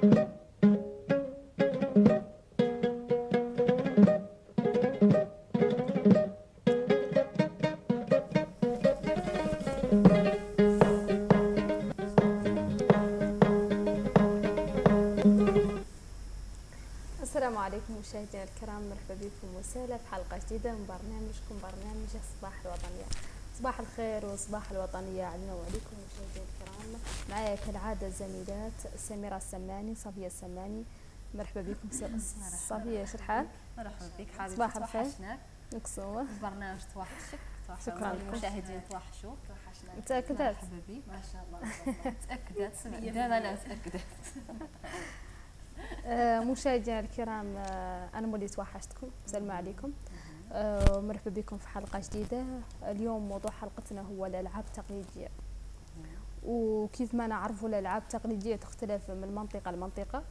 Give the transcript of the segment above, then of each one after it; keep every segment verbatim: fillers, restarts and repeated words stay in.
السلام عليكم مشاهدينا الكرام، مرحبا بكم وسهلا في حلقة جديدة من برنامجكم برنامج صباح الوطنية. صباح الخير وصباح الوطنية علينا وعليكم مشاهدينا الكرام. معايا كالعادة الزميلات سميرة السماني، صفية السماني. مرحبا بكم صفية، شو الحال؟ مرحبا بك حبيبتي. صباح الخير. توحشناك. مكسومة. برنامج توحشك. شكرا لكم. المشاهدين توحشوا. توحشناك. متأكدات؟ مرحبا بك. ما شاء الله. متأكدات. دائما انا متأكدة. آه مشاهدينا الكرام، آه انا مولي توحشتكم. السلام عليكم. آه مرحبا بكم في حلقة جديدة. اليوم موضوع حلقتنا هو الألعاب التقليدية. وكيف ما نعرفوا الألعاب التقليدية تختلف من منطقة لمنطقة،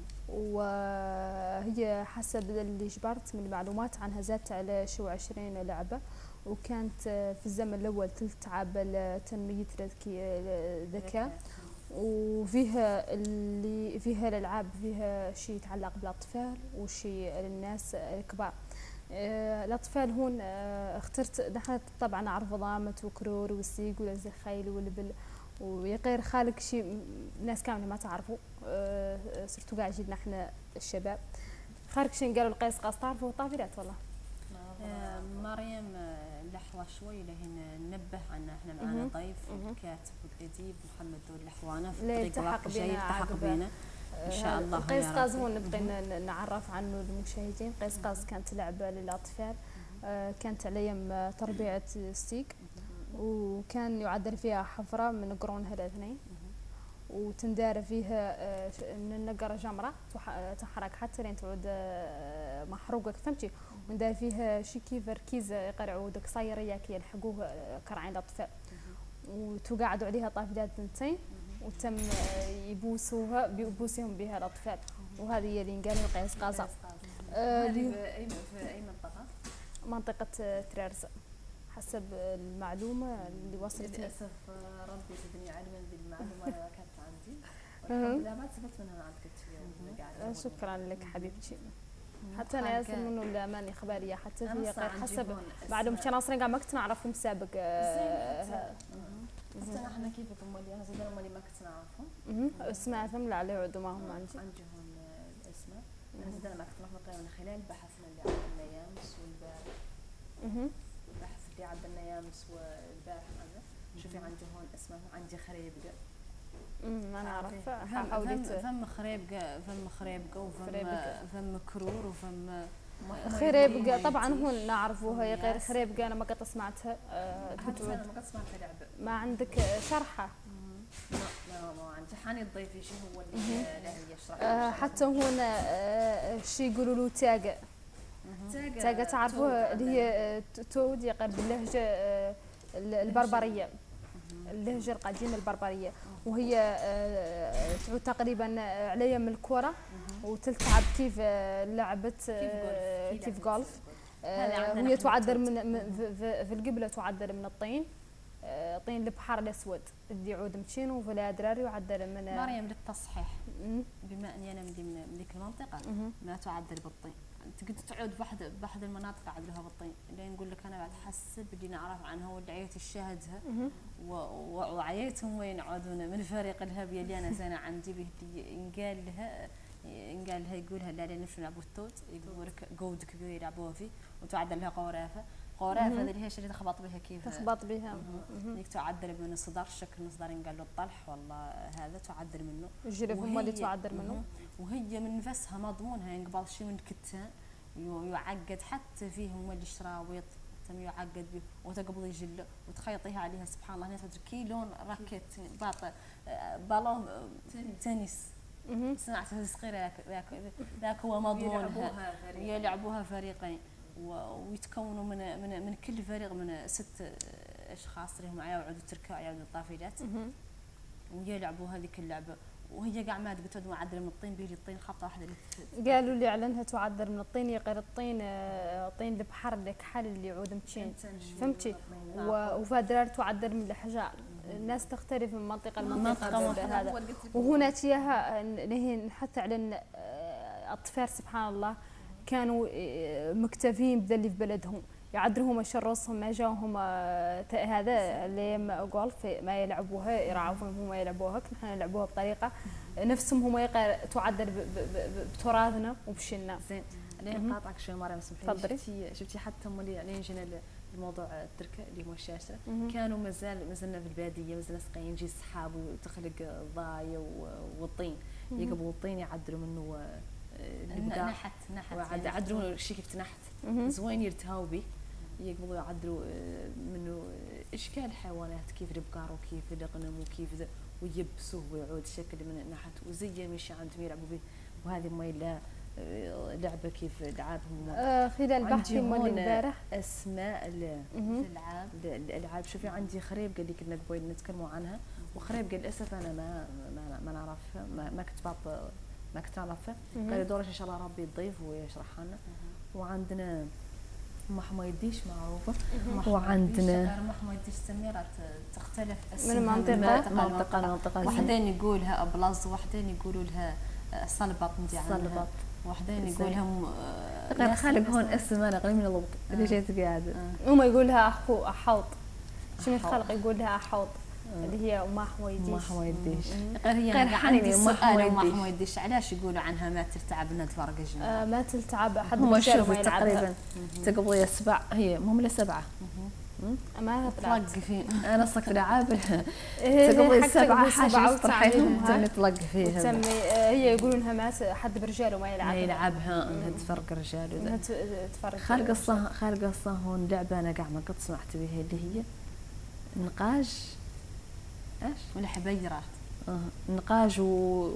وهي حسب اللي جبرت من معلومات عنها زادت على شو عشرين لعبة، وكانت في الزمن الأول تلعب لتنمية الذكاء، وفيها اللي فيها الألعاب فيها شيء يتعلق بالأطفال وشيء للناس الكبار. الأطفال هون اخترت نحن طبعا نعرف ضامت وكرور والسيق والزخيل والبل ويغير خالق شيء ناس كامله ما تعرفوا. أه صرتوا قاعد جينا احنا الشباب خارج شين قالوا القيس قاص تعرفوا طافلات والله. آه مريم لحوة شوي لهن ننبه عنا احنا معنا ضيف الكاتب والاديب محمد دول لحوانه في طريق واقع جاي يلتحق بينا ان شاء الله. قيس قاز هون نبغي نعرف عنه للمشاهدين. قيس قاز كانت لعبه للاطفال، أه كانت على ايام تربية السيق، وكان يعدل فيها حفرة من قرونها الاثنين، وتندار فيها من النقرة جمرة تحرك حتى لين تعود محروقة فهمتي، وندار فيها شي كيف ركيزة يقرعوا دك صايرة كي يلحقوه كرعين الأطفال، وتقعدوا عليها طافلات بنتين وتم يبوسوها بيبوسهم بها الأطفال، وهذه هي اللي قالوا قيس قازا. هذه في أي منطقة؟ منطقة ترارزة حسب المعلومة اللي وصلت. للأسف ربي زدني علما بالمعلومة اللي كانت عندي، والحمد لله ما تثبت منها عندك اليوم. شكرا لك حبيبتي. حتى انا ياسر منه الاماني اخباريه حتى هي غير حسب معلومتي انا اصلا قاعد ما كنت نعرفهم سابق. حتى احنا كيف مولي انا زين مولي ما كنت نعرفهم. سمعتهم لا عليه عدوا ما هم عندي. عندي هون الاسماء انا زين ما كنت نعرفهم من خلال بحثنا اللي عملنا يامس والبارح. البحث اللي عملنا يامس والبارح انا شوفي عندي هون اسماء. عندي خريبقه. امم ما نعرف. حاولت فم خريبقه فم خريبقه وفم فم كرور وفم خريبقه. طبعا هون نعرفوها هي غير خريبقه انا ما قد سمعتها. أه ما قد سمعتها لعبه. ما عندك شرحه؟ لا لا ما عندي. حاني الضيف شيء هو اللي له يشرح. أه حتى هون أه شيء يقولوا له تاقه. تاقه تعرفوها اللي هي تود يقرب باللهجه أه البربريه، اللهجه القديمه البربريه، وهي تعود تقريبا على يم الكره وتلعب كيف لعبه كيف جولف. وهي تعدل من في القبله تعدل من الطين، طين البحر الاسود اللي يعود متشين وفلا دراري يعدل من مريم. للتصحيح بما اني انا من ذيك المنطقه ما تعدل بالطين، تقدر تعود بواحد بواحد المناطق عدلها بالطين اللي نقول لك انا بعد حسب اللي نعرف عنها واللي عيت الشهدها وعيتهم وين يعودون من فريق الهبيه اللي انا زينه عندي به انقال لها انقال لها يقولها لا لا نمشي نلعبوا التوت يقول لك قود كبير يلعبوها فيه وتعدل لها قورافه. قورافه هذه اللي هي اللي تخبط بها كيف تخبط بها هيك تعدل من الصدر شكل مصدر ينقال له الطلح والله هذا تعدل منه. الجرف هم اللي تعدل منه. وهي من نفسها مضمونها ينقبض شيء من الكتان يعقد حتى فيهم اللي شراويط تم يعقد به وتقبض يجله وتخيطيها عليها سبحان الله هنا كي لون راكيت باط بالون تنس. سمعت هذه صغيره ذاك ذاك هو مضمونها يلعبوها فريقين ويتكونوا من من من كل فريق من ست اشخاص اللي هم يعودوا تركوا يعودوا الطافلات ويلعبوا هذيك اللعبه. وهي قاع ما تقعد معدله من الطين بيجي الطين خبطه واحده اللي قالوا لي على انها تعدل من الطين يقير الطين طين البحر الكحل اللي يعود متشين فهمتي. وفادرار تعدل من الحجار الناس تختلف من منطقة منطقة لمنطقة هذا. وهنا تياها نهي حتى على إن الأطفال سبحان الله كانوا مكتفين بذا اللي في بلدهم، يعدلهم الشرصهم ما جاهم هذا اللي ما قال في ما يلعبوها يرعون هم يلعبوها، نحن نلعبوها بطريقة نفسهم هم يقع تعدل بتراثنا وبشنا. زين لين قاطعك شوي مريم سمحي لي، شفتي شفتي حتى هم اللي لين جينا الموضوع التركه اللي هو الشاشه كانوا مازال مازلنا في الباديه، مازلنا سقين يجي السحاب وتخلق ضايه والطين، يقبلوا الطين يعدلوا منه اللي بقى نحت نحت يعدلوا الشيء كيف تنحت زوين يرتهاو به، يقبلوا يعدلوا منه اشكال الحيوانات كيف البقر وكيف الغنم وكيف ذا ويبسوه ويعود شكل من النحت وزي مشي عندهم يلعبوا به. وهذه ما لعبه كيف لعابهم آه خلال البحث مال البارح اسماء الالعاب الالعاب. شوفي عندي خريب قال لي كنا قبل نتكلموا عنها، وخريب قال للاسف انا ما ما, ما نعرفها، ما, ما كنت بعرف ما كنت نعرفها، قال دورش ان شاء الله ربي يضيف ويشرحها لنا. وعندنا ام حميديش معروفه، وعندنا ام حميديش سميره تختلف من منطقه منطقه منطقه وحدين يقولها بلاص، وحدين يقولوا لها صلبط ندي عنها، وحدين يقولهم غير خالق هون اسم انا قريب من الضبط اللي جيت قاعده. وما يقولها اخو احوط، شو من خلق يقول لها احوط اللي هي ام حميديش. ام حميديش غير هي غير حنينه ام حميديش. علاش يقولوا عنها ما تلتعب انها تفرق الجنة؟ آه ما تلتعب حد هم شوفوا تقريبا تقبضي سبع، هي هم لا سبعه ما طلق فيه انا صك لعاب تقبضي سبعه حاجه طرحيهم تم طلق فيها تم. هي يقولون انها ما حد برجال وما يلعبها، ما يلعبها انها تفرق الرجال انها تفرق. خالق الصه خالق الصه هون لعبه انا قاع ما قد سمعت بها اللي هي نقاش ايش ولا حبيرات. اه نقاش و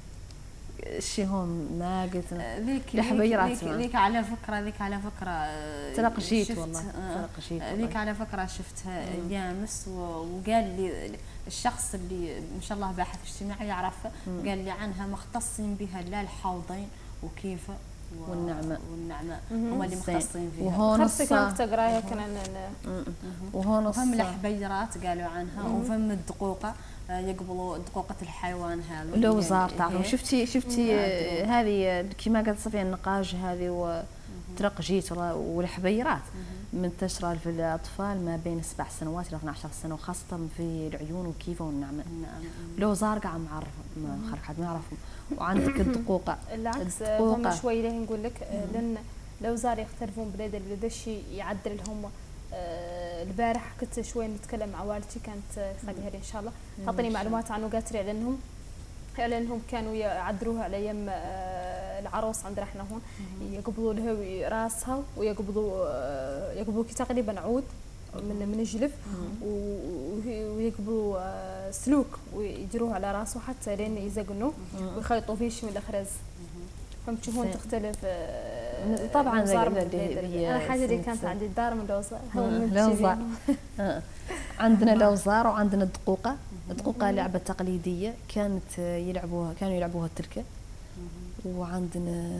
الشي هون ما قلت ذيك ذيك ذيك على فكره ذيك على فكره تناقشيت والله تناقشيت ذيك على فكره شفتها اليامس وقال لي الشخص اللي ان شاء الله باحث اجتماعي يعرف، قال لي عنها مختصين بها لا الحوضين وكيف والنعمه والنعمه هم اللي مختصين فيها. وهون خاصة كانت تقراها كان وهون وفم الحبيرات قالوا عنها، وفم الدقوقه يقبلوا دقوقة الحيوان هذا لو زار تعرفوا. شفتي شفتي هذه كما قالت صفيه النقاش هذه وترقجيت والحبيرات منتشرة في الأطفال ما بين سبع سنوات إلى اثنعش سنة، وخاصة في العيون وكيفه والنعمة. لو زار قاع معرف ما خرج حد ما يعرفهم. وعندك الدقوقة العكس هم شوي ليه نقول لك لأن لو زار يختلفون بلاد اللي الشيء يعدل لهم. آه البارح كنت شوي نتكلم مع والدتي كانت خليها لي ان شاء الله تعطيني معلومات عنه، قالت لي لانهم لانهم كانوا يعدلوها على يم آه العروس عندنا احنا هون يقبضوا لها راسها ويقبضوا آه يقبضوا تقريبا عود من من الجلف ويقبضوا آه سلوك ويجروه على راسه حتى لين يزقنوه ويخيطوا فيه شي من الخرز. فهمتوا تختلف آه طبعا. انا حاجه اللي كانت عندي الدار من لوزار لوزار عندنا لوزار وعندنا الدقوقه. الدقوقه لعبه تقليديه كانت يلعبوها كانوا يلعبوها التركه. وعندنا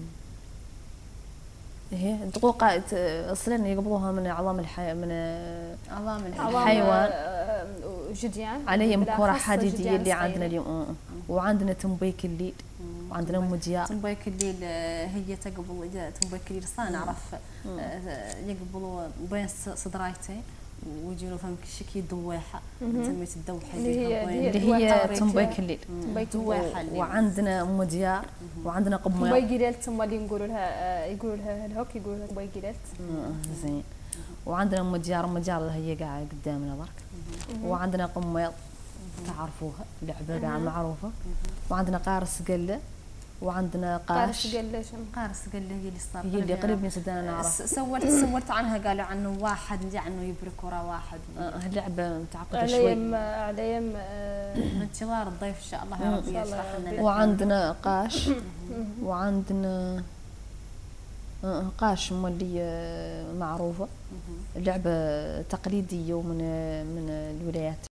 هي الدقوقه اصلا يقبضوها من عظام الحي من عظام الحيوان جديان عليهم كره حديديه اللي عندنا اليوم. وعندنا تنبيك الليل وعندنا ام ديار. تنبيك الليل هي تقبل تنبيك الليل صار نعرف يقبلوا بين صدرايتين ويجيروا فهم شكي دويحه سميت الدوحه اللي هي تنبيك الليل. دويحه. وعندنا ام ديار وعندنا قمير. تنبيك الليل ثم اللي نقولوا لها يقولوا لها الهوك يقولوا لها تنبيك الليل. زين. وعندنا ام ديار ام ديار هي قاعده قدامنا برك. وعندنا قمير تعرفوها لعبه قاعده معروفه. وعندنا قارس قله وعندنا قاش. قارس قله شنو؟ قارس قله هي اللي صار هي اللي قريب من سدان انا اعرف. سولت سولت عنها قالوا عنه واحد عنه يبرك ورا واحد. اللعبه متعقده شوي. عليم عليم انتظار الضيف ان شاء الله يا رب يشرح لنا. وعندنا قاش وعندنا قاش مولي معروفه. اللعبه تقليديه ومن من الولايات